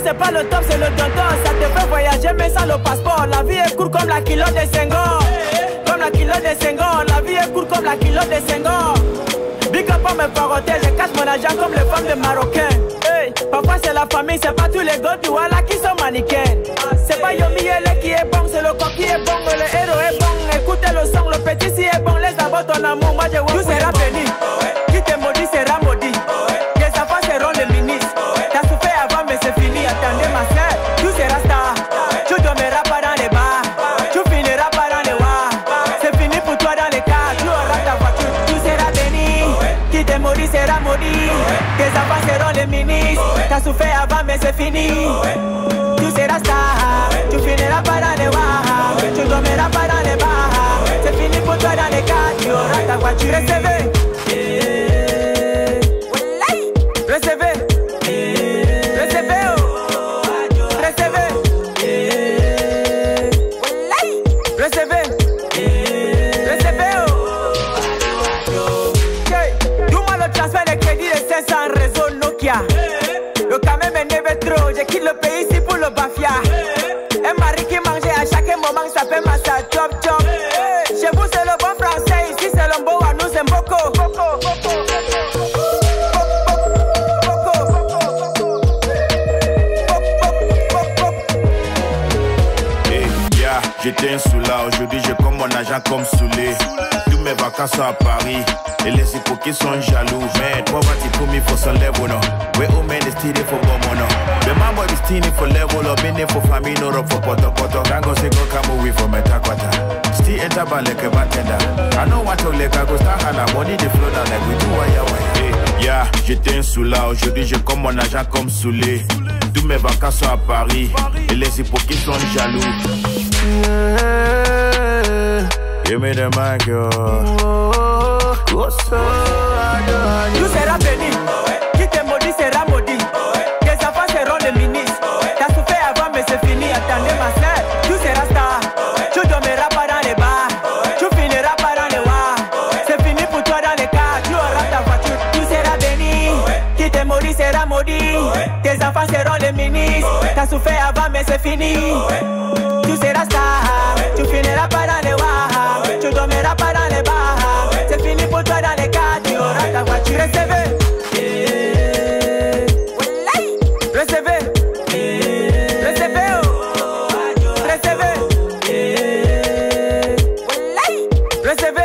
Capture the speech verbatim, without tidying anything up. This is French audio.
c'est pas le top, c'est le tonton. Ça te fait voyager mais sans le passeport. La vie est courte comme la kilo de Senghor. Comme la kilo de Senghor. La vie est courte comme la kilo de Senghor. Big up pour mes parotés, je cache mon argent comme les femmes de Marocains. Hey, parfois c'est la famille, c'est pas tous les gars du Walla qui sont mannequins. C'est pas Yomi Ele qui est bon, c'est le coq qui est bon, le héros est bon. Écoutez le son, le petit si est bon, laisse d'abord ton amour, moi je vois. Tout sera béni, qui te maudit sera maudit. Les enfants seront les ministres. T'as souffert avant mais c'est fini, attendez ma soeur. Tout sera star, tu dormiras pas dans les bars, tu finiras pas dans les wars. C'est fini pour toi dans les cars, tu auras ta voiture. Tout sera béni, qui te maudit sera maudit. Tes enfants seront les ministres. T'as souffert avant mais c'est fini. Tu seras star, tu finiras pas dans les wars, tu dormiras pas dans les bars. C'est fini pour toi dans les cars, tu auras ta voiture. Recevez, recevez, recevez, oh, recevez, recevez, recevez, oh. Dis-moi le transfert de crédit de cinq cents réseau Nokia. Le camion m'énerve trop, je quitte le pays ici pour le bafia. Un mari qui mangeait à chaque moment, ça fait massa chop chop. Chez vous c'est le bon français, ici c'est le beau, à nous c'est Mboko. J'étais un soula, aujourd'hui je comme mon agent comme Soulé. Tous mes vacances sont à Paris, et les hypocrites sont jaloux. Man, poverty pour me for some level, no. We all men is stealing for bomb, no. The man boy is stealing for level, or meaning for family, no rock for poto poto. Tango say go come away from Metaquata. Still enter by like a bartender. I know what to like, I go start hana. Money they flow down like we do wire wire. Hey, yeah, j'étais un soula, aujourd'hui je comme mon agent comme Soulé. Tous mes vacances sont à Paris, et les hypocrites sont jaloux. Yeah, give me the mic, yo. Tu seras béni, qui te maudit sera maudit. Tes enfants seront les ministres. T'as souffert avant mais c'est fini, attendez ma soeur. Tu seras star, tu dormiras pas dans les bars, tu finiras pas dans les wars. C'est fini pour toi dans les cars, tu auras ta voiture. Tu seras béni, qui te maudit sera maudit. Tes enfants seront les ministres. T'as souffert avant mais c'est fini. Tu seras star, tu finiras pas dans les wars, tu dormiras pas dans les bars. C'est fini pour toi dans les cars, tu auras ta voiture. Recevez, recevez, recevez, oh, recevez, recevez.